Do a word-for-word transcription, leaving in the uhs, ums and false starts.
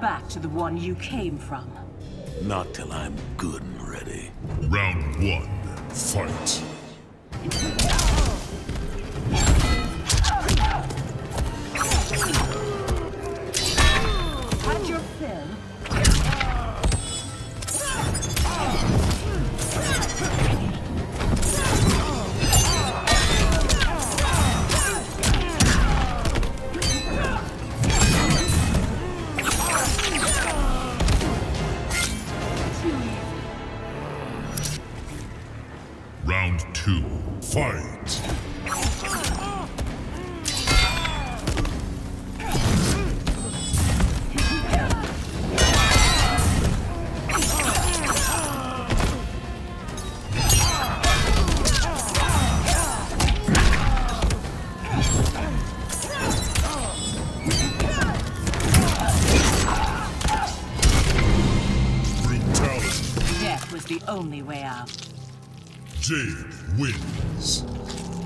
back to the one you came from. Not till I'm good and ready. Round one, fight. Had your fill. Round two, fight! Brutality. Death was the only way out. Jade wins.